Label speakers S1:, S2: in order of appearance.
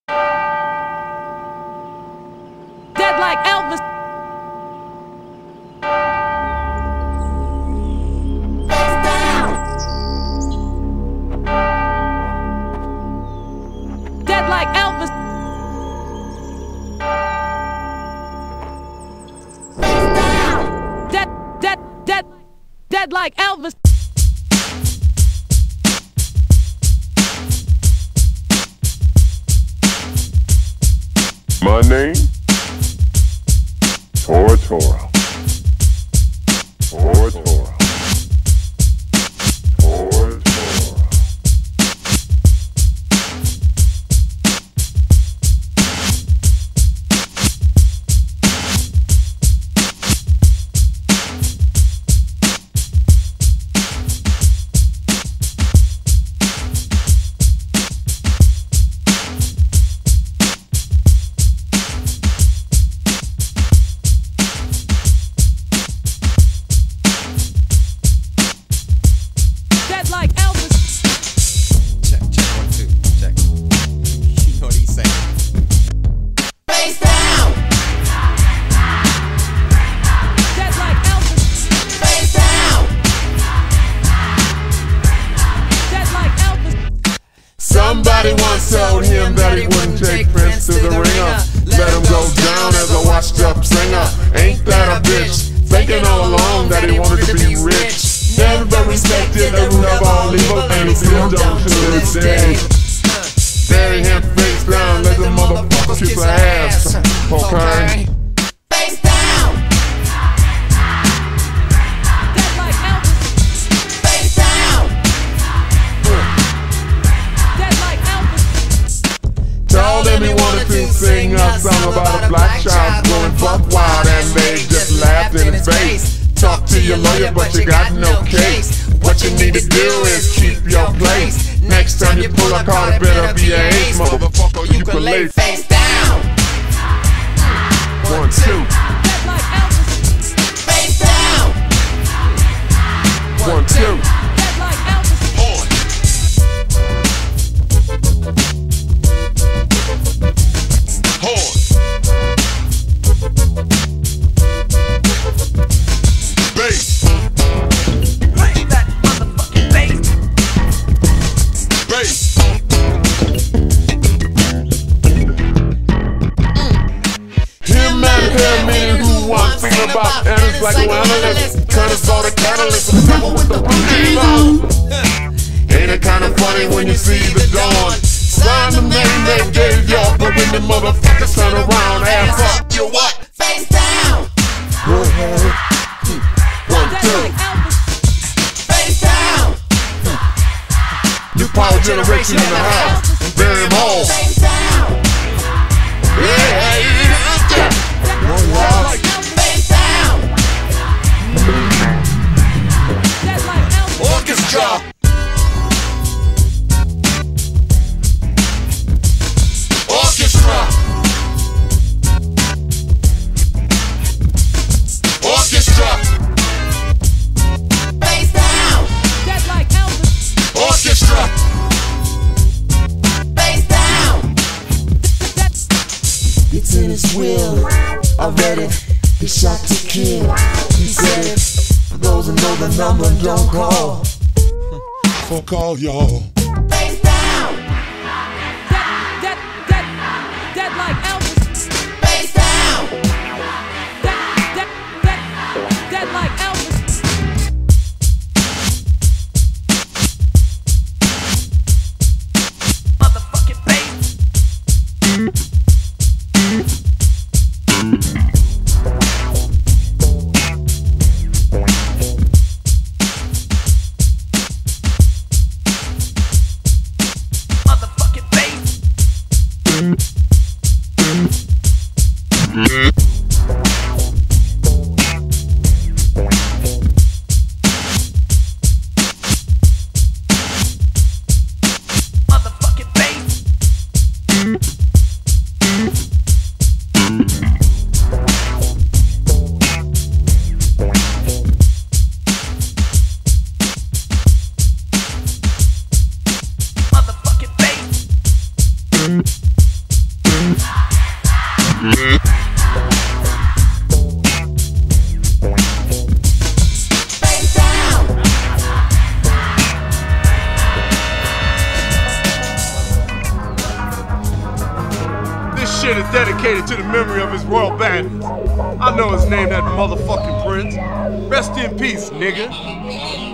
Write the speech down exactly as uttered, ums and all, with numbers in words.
S1: Dead like Elvis. Face down. Dead like Elvis. Face down. Dead, dead, dead, dead like Elvis.
S2: My name? Tora Tora. Tora Tora. Tora Tora.
S3: Somebody once told him that he wouldn't take Prince to the ringer. Let him go down as a washed up singer. Ain't that a bitch? Thinking all along that he wanted to be rich. Never respected the root of all evil, and he still don't to this day. Bury him face down, let the motherfucker kiss her ass. Okay?
S1: Face down. Dead like Elvis. Face down. Dead like Elvis.
S3: Told him he wanted to sing a song about a black child going buck wild, and they just laughed in his face. Talk to your lawyer, but you got no case. What you need to do is keep your place. Next time you pull a card, it better be an ace, motherfucker. You can lay
S1: face down.
S3: One, two.
S1: Dead like Elvis. Face down.
S3: One, two.
S1: Dead like Elvis.
S3: Horn. Bass.
S1: Play that motherfucking bass.
S3: Bass. Him and her meaning who want think about analysts like an analyst. Kinda saw the catalyst and trouble with the rookies on. Ain't it kinda funny when you see the dawn? Sign the name they gave y'all, but when the motherfuckers turn around, ass up, you what?
S1: Face down.
S3: Go ahead. One,
S1: Dead
S3: two.
S1: like Elvis. Face down.
S3: New power generation in the house. And bury them all.
S1: Face down.
S3: Yeah, yeah. One loss.
S1: Face down. Dead like Elvis.
S3: Orchestra. Orchestra. Orchestra.
S1: Face down. Dead like Elvis.
S3: Orchestra.
S1: Face down.
S4: It's in his will. I read it. He shot to kill. He said it. For those who know the number, don't call.
S3: Fuck call y'all.
S1: Face down. Dead, dead, dead, dead like Elvis. Face down. Dead, dead, dead, dead like Elvis. Motherfucking bass. Motherfucking bass.
S2: shit is dedicated to the memory of his royal bandits. I know his name, that motherfucking prince. Rest in peace, nigga.